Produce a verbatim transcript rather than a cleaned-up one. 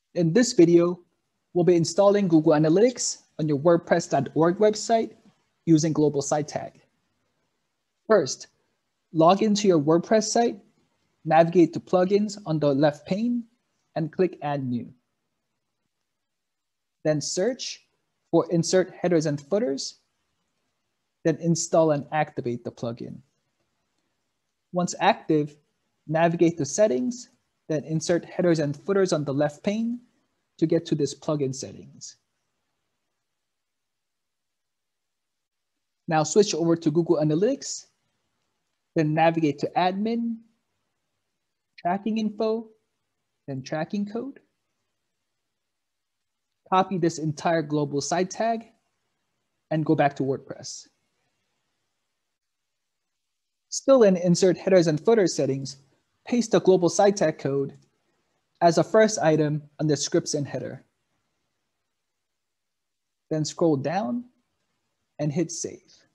In this video, we'll be installing Google Analytics on your WordPress dot org website using Global Site Tag. First, log into your WordPress site, navigate to Plugins on the left pane, and click Add New. Then search for Insert Headers and Footers, then install and activate the plugin. Once active, navigate to Settings, then insert headers and footers on the left pane to get to this plugin settings. Now switch over to Google Analytics, then navigate to Admin, Tracking Info, then Tracking Code. Copy this entire global site tag and go back to WordPress. Still in Insert Headers and Footers settings, paste the global site tag code as a first item on the scripts and header. Then scroll down and hit Save.